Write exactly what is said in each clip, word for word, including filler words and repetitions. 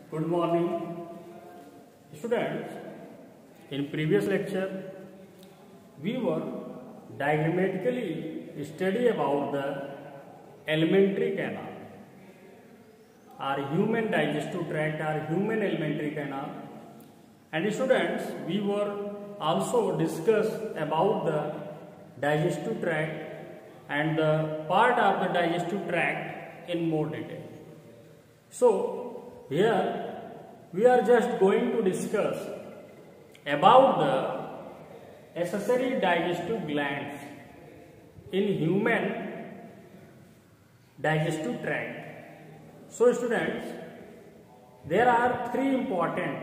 Good morning, students. In previous lecture, we were diagrammatically study about the alimentary canal, our human digestive tract, our human alimentary canal. And students, we were also discuss about the digestive tract and the part of the digestive tract in more detail. So here we are just going to discuss about the accessory digestive glands in human digestive tract. So students, there are three important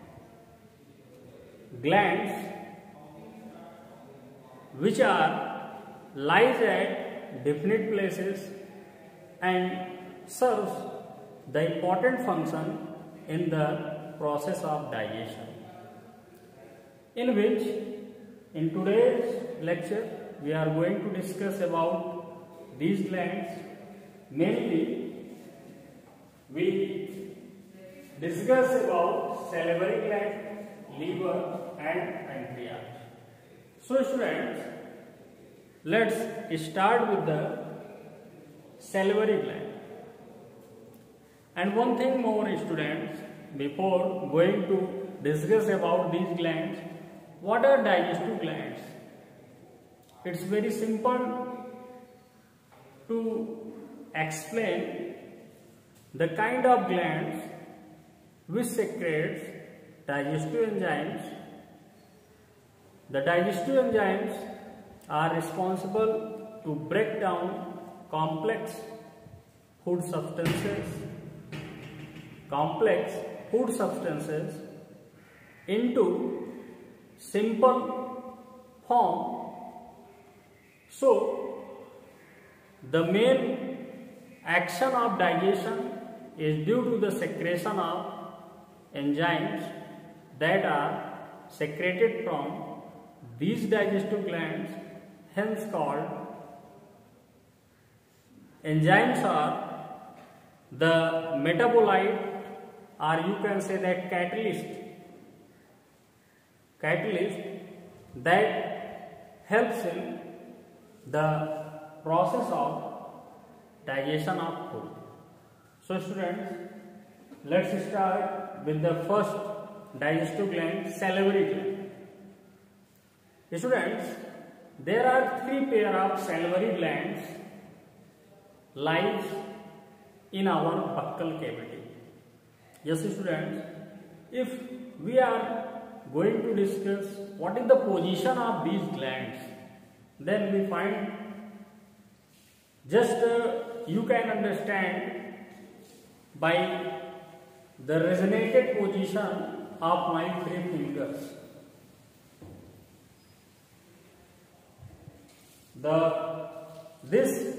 glands which are lies at definite places and serves the important function in the process of digestion, in which in today's lecture we are going to discuss about these glands. Mainly we discuss about salivary gland, liver and pancreas. So students, let's start with the salivary gland. And one thing more students, before going to discuss about these glands, what are digestive glands? It's very simple to explain the kind of glands which secretes digestive enzymes. The digestive enzymes are responsible to break down complex food substances complex food substances into simple form. So the main action of digestion is due to the secretion of enzymes that are secreted from these digestive glands, hence called enzymes are the metabolite, or you can say that catalyst catalyst that helps in the process of digestion of food. So students, let's start with the first digestive gland, salivary gland. Students, there are three pair of salivary glands lies in our buccal cavity. Yes students, if we are going to discuss what is the position of these glands, then we find just uh, you can understand by the resonated position of my three fingers. The this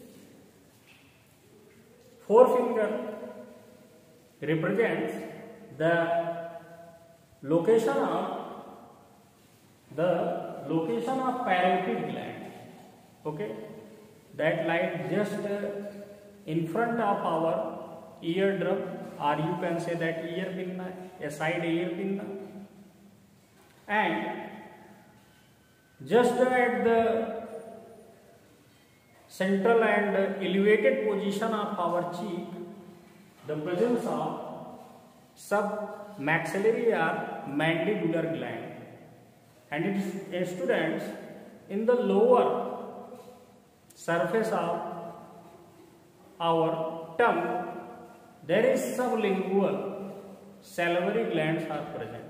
forefinger represents the location of the location of parotid gland. Okay, that lies just uh, in front of our eardrum, or you can say that ear pinna, a side ear pinna, and just at the central and elevated position of our cheek, the presence of submaxillary or mandibular gland, and it is a students in the lower surface of our tongue there is sublingual salivary glands are present.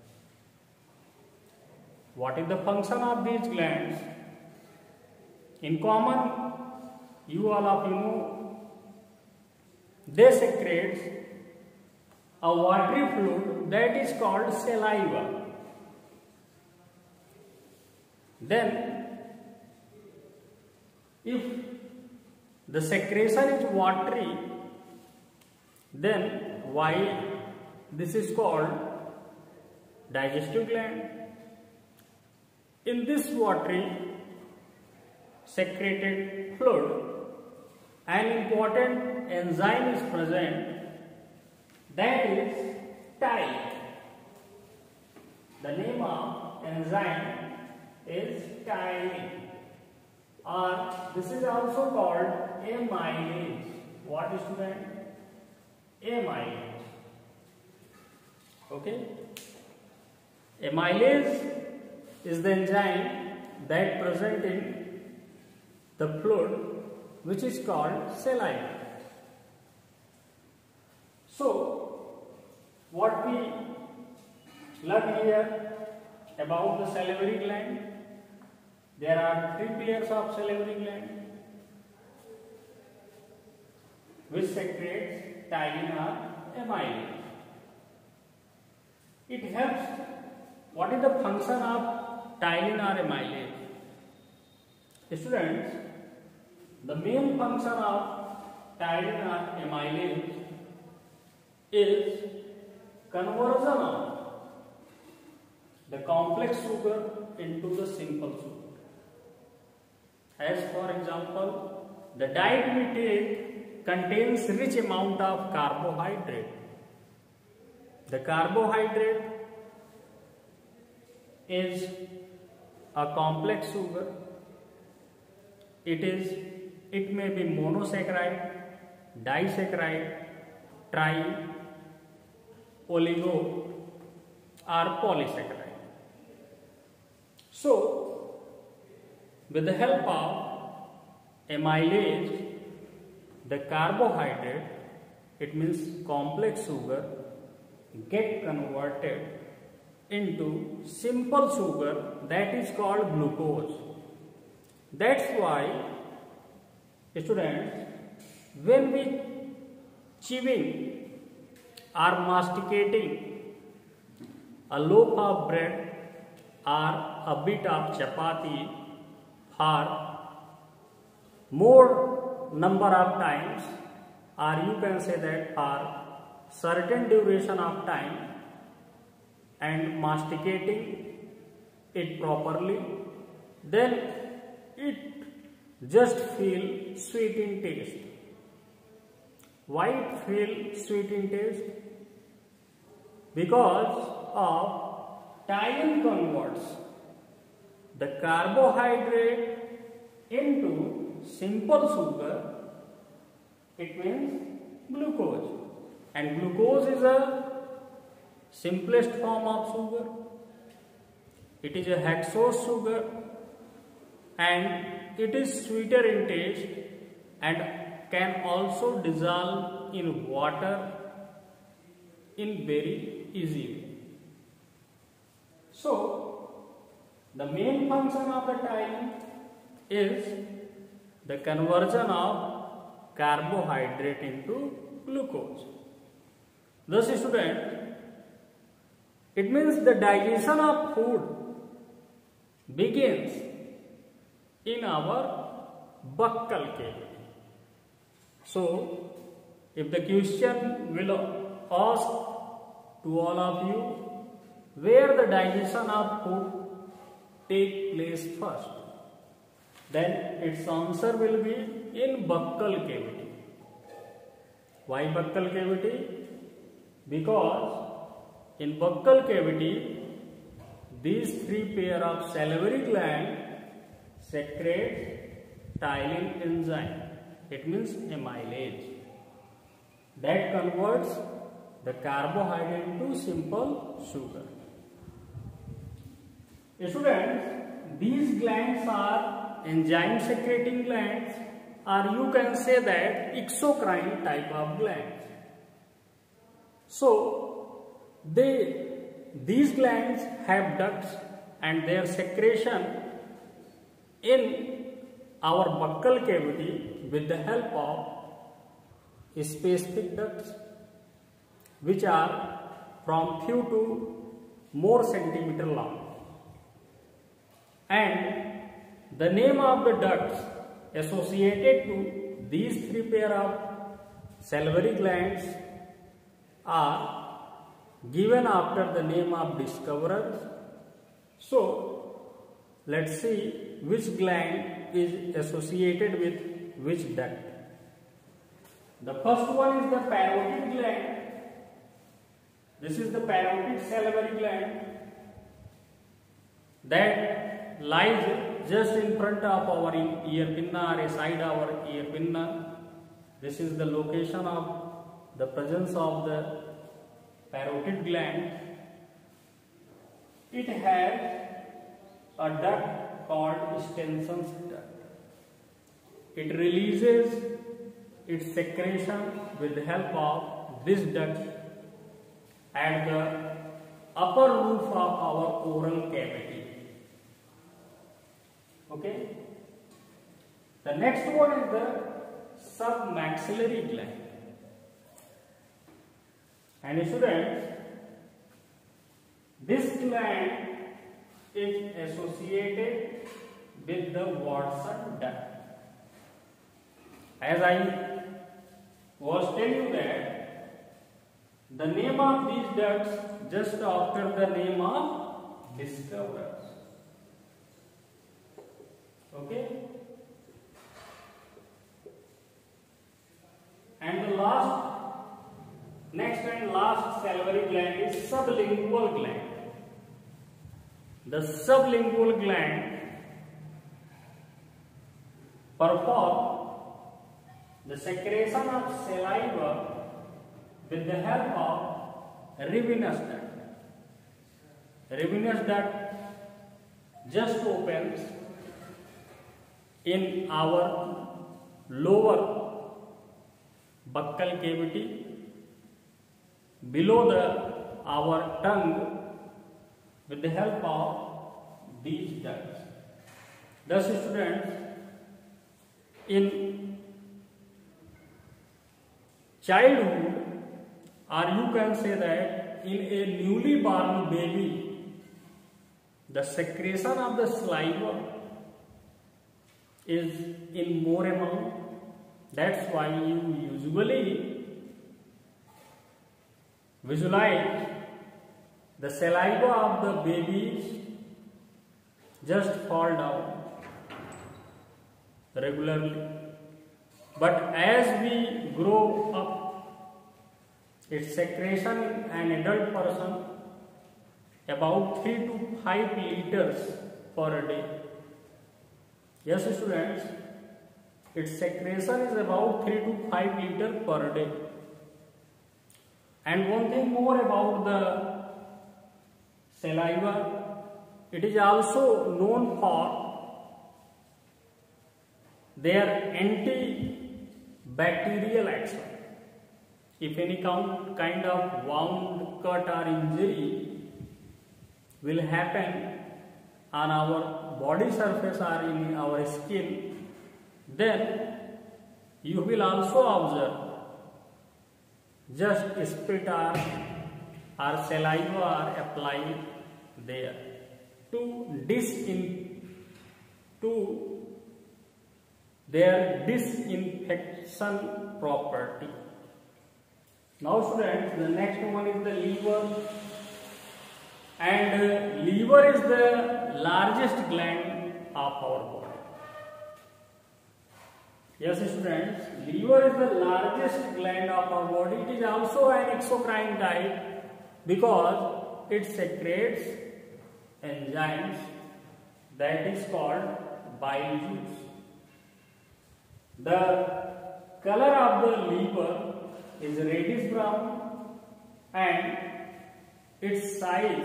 What is the function of these glands? In common, you all of you know, they secrete a watery fluid that is called saliva. Then, if the secretion is watery, then why this is called digestive gland? In this watery secreted fluid, an important enzyme is present that is tile. The name of enzyme is tile, or this is also called amylase. What is student? Amylase. Okay. Amylase is the enzyme that present in the fluid which is called saliva. So, what we learn here about the salivary gland, there are three pairs of salivary gland which secretes tyrine or amylase. It helps. What is the function of tyrine or amylase? Students, the main function of tyrine or amylase is conversion of the complex sugar into the simple sugar. As for example, the diet we take contains rich amount of carbohydrate. The carbohydrate is a complex sugar. It is, it may be monosaccharide, disaccharide, tri, oligo or polysaccharide. So, with the help of amylase, the carbohydrate, it means complex sugar, get converted into simple sugar that is called glucose. That's why, students, when we chewing or masticating a loaf of bread or a bit of chapati for more number of times, or you can say that for certain duration of time, and masticating it properly, then it just feel sweet in taste. Why it feel sweet in taste? Because of tyrine converts the carbohydrate into simple sugar. It means glucose, and glucose is a simplest form of sugar. It is a hexose sugar and it is sweeter in taste and can also dissolve in water in very easy way. So, the main function of the tyrine is the conversion of carbohydrate into glucose. Thus, student, it means the digestion of food begins in our buccal cavity. So, if the question will ask to all of you, where the digestion of food take place first, then its answer will be in buccal cavity. Why buccal cavity? Because in buccal cavity, these three pair of salivary gland secrete ptyalin enzyme. It means amylase that converts the carbohydrate into simple sugar. Students, these glands are enzyme secreting glands, or you can say that exocrine type of glands. So, they these glands have ducts and their secretion in our buccal cavity with the help of specific ducts which are from few to more centimeter long. And the name of the ducts associated to these three pair of salivary glands are given after the name of discoverers. So, let's see which gland is associated with which duct. The first one is the parotid gland, This is the parotid salivary gland that lies just in front of our ear pinna or aside our ear pinna. This is the location of the presence of the parotid gland. It has a duct called Stenson's duct. It releases its secretion with the help of this duct at the upper roof of our oral cavity. Okay. The next one is the submaxillary gland. And students, this gland is associated with the Watson duct. As I was telling you that the name of these ducts just after the name of discoverers. Okay. And the last, next and last salivary gland is sublingual gland. The sublingual gland performs the secretion of saliva with the help of Rivinus duct. Rivinus duct just opens in our lower buccal cavity below the our tongue with the help of these ducts. Thus, students, in childhood, or you can say that in a newly born baby, the secretion of the saliva is in more amount. That's why you usually visualize the saliva of the babies just fall down regularly. But as we grow up, its secretion in an adult person about three to five liters per day. Yes, students, its secretion is about three to five liters per day. And one thing more about the saliva, it is also known for their antibacterial action. If any kind of wound, cut or injury will happen on our body surface or in our skin, then you will also observe just spit or, or saliva are applied there to disin to their disinfection property. Now students, the next one is the liver, and uh, liver is the largest gland of our body. Yes students, liver is the largest gland of our body. It is also an exocrine type because it secretes enzymes that is called bile juice. The color of the liver is reddish brown and its size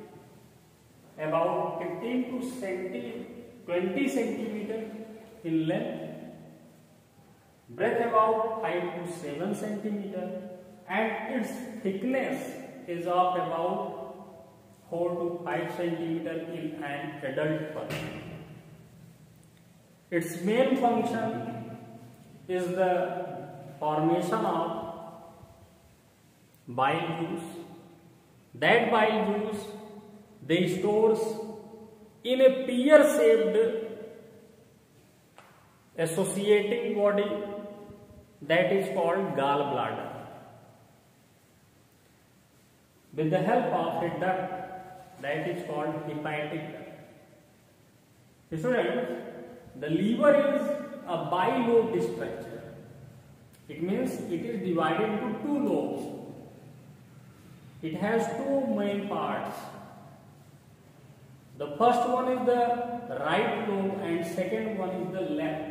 about fifteen to twenty centimeter in length, breadth about five to seven centimeter, and its thickness is of about four to five centimeter in an adult person. Its main function is the formation of bile juice. That bile juice they stores in a pear-shaped associating body that is called gallbladder. With the help of a duct that is called hepatic duct. Students, the liver is a bilobed structure. It means it is divided into two lobes. it has two main parts. The first one is the right lobe and second one is the left.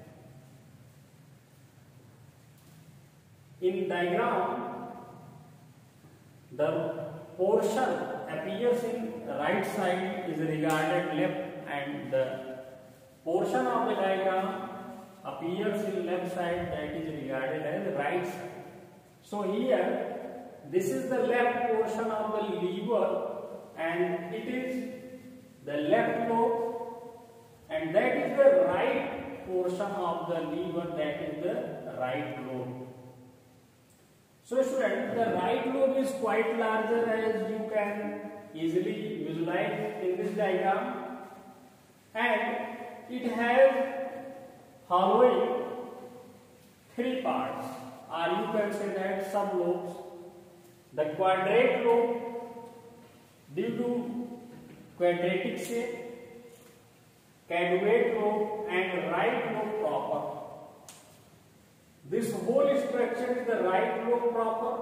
In diagram, the portion appears in right side is regarded left and the portion of the diagram appears in left side, that is regarded as right side. So here, this is the left portion of the lever and it is the left lobe, and that is the right portion of the lever, that is the right lobe. So student, the right lobe is quite larger, as you can easily visualize in this diagram, and it has hollowing three parts, or you can say that sublobes. The quadrate lobe, due to quadratic shape, caudate lobe and right lobe proper. This whole structure is the right lobe proper.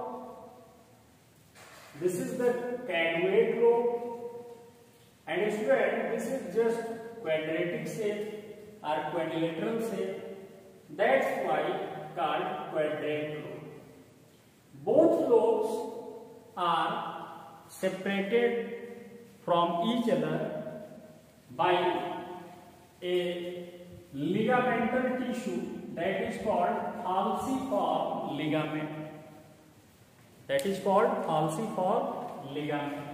This is the caudate lobe, and student, this is just quadratic shape or quadrilateral shape. That's why called quadrate lobe. Both lobes are separated from each other by a ligamental tissue that is called falciform ligament. That is called falciform ligament.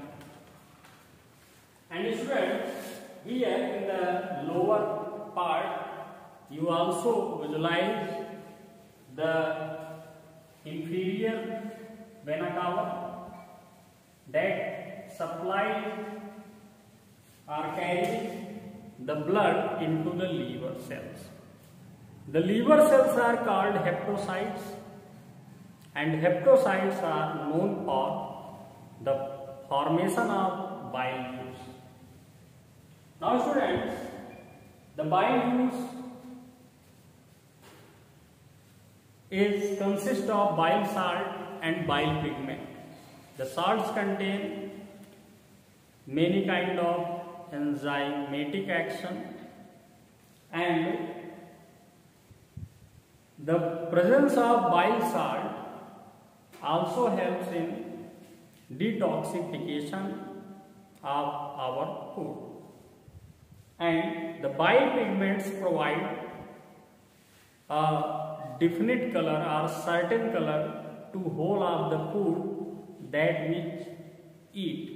And students, here in the lower part, you also visualize the inferior vena cava that supplies or carries the blood into the liver cells. The liver cells are called hepatocytes, and hepatocytes are known for the formation of bile juice. Now students, the bile juice is consist of bile salt and bile pigment. The salts contain many kind of enzymatic action, and the presence of bile salt also helps in detoxification of our food, and the bile pigments provide a definite color or certain color to whole of the food that we eat.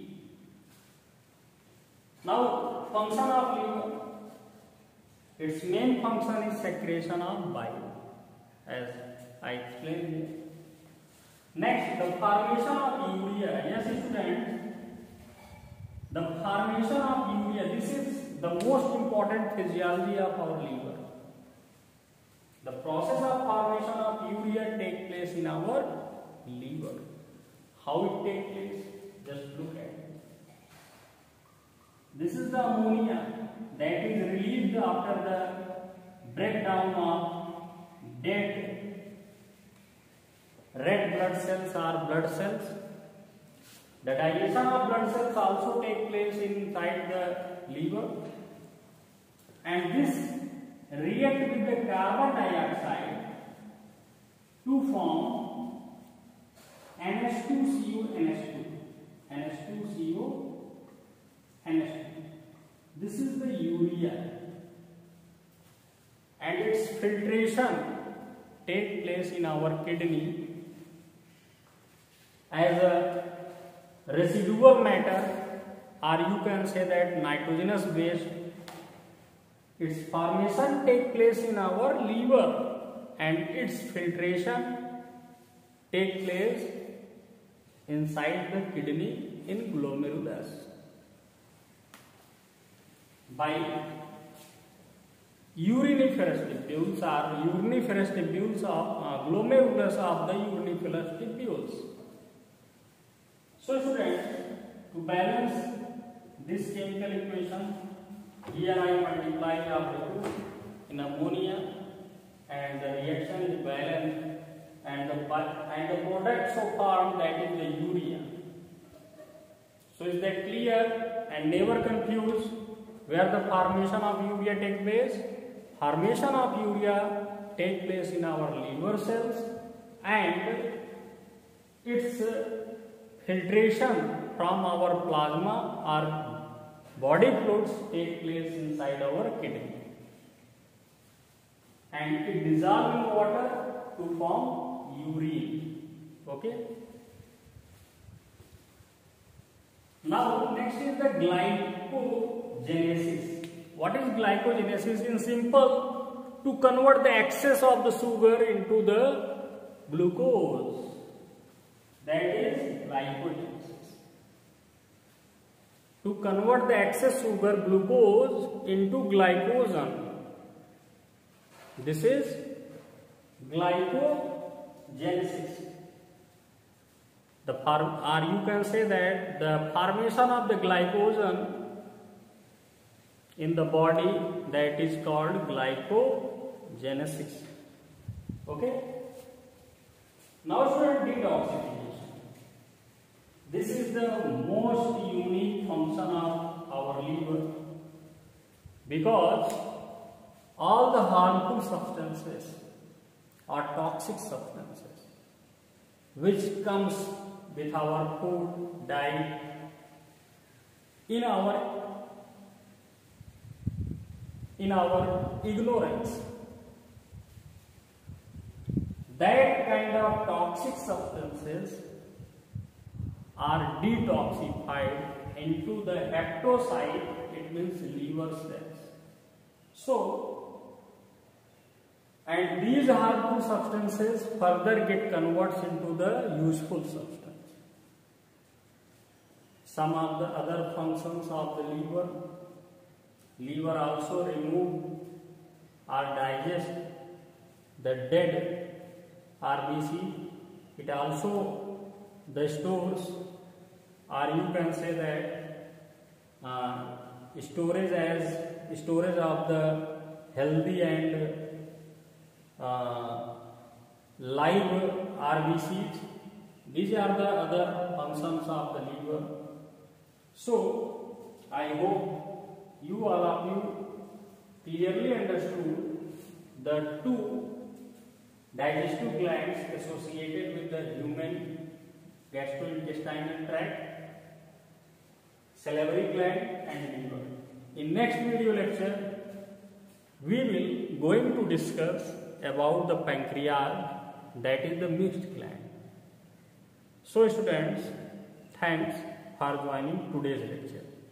Now, function of liver. Its main function is secretion of bile, as I explained here. Next, the formation of urea. Yes, students, the formation of urea. This is the most important physiology of our liver. The process of formation of urea takes place in our liver. How it takes place? Just look at it. This is the ammonia that is released after the breakdown of dead red blood cells or blood cells. The digestion of blood cells also takes place inside the liver, and this react with the carbon dioxide to form N H two C O N H two. N H two C O N H two. This is the urea, and its filtration takes place in our kidney as a residual matter, or you can say that nitrogenous waste. Its formation takes place in our liver, and its filtration takes place inside the kidney in glomerulus by uriniferous tubules or uriniferous tubules of uh, glomerulus of the uriniferous tubules. So students, to balance this chemical equation, here I multiply of the two in ammonia, and the reaction is balanced, and the and the product so formed, that is the urea. and never confuse where the formation of urea take place. Formation of urea take place in our liver cells, and its filtration from our plasma or body fluids take place inside our kidney, and it dissolves in water to form urine. Okay. Now next is the glycogenesis. What is glycogenesis? In simple, to convert the excess of the sugar into the glucose. That is glycogenesis. To convert the excess sugar glucose into glycogen. This is glycogenesis. The form, or you can say that the formation of the glycogen in the body, that is called glycogenesis. Okay. Now student, detoxification. This is the most unique function of our liver, because all the harmful substances or toxic substances which comes with our food, diet, in our in our ignorance, that kind of toxic substances are detoxified into the hepatocyte, it means liver cells. So, and these harmful substances further get converted into the useful substance. Some of the other functions of the liver, liver also remove or digest the dead R B C. It also the stores, or you can say that uh, storage as storage of the healthy and uh, live R B Cs. These are the other functions of the liver. So I hope you all of you clearly understood the two digestive glands associated with the human gastrointestinal tract, salivary gland and liver. In next video lecture, we will going to discuss about the pancreas, that is the mixed gland. So students, thanks for joining today's lecture.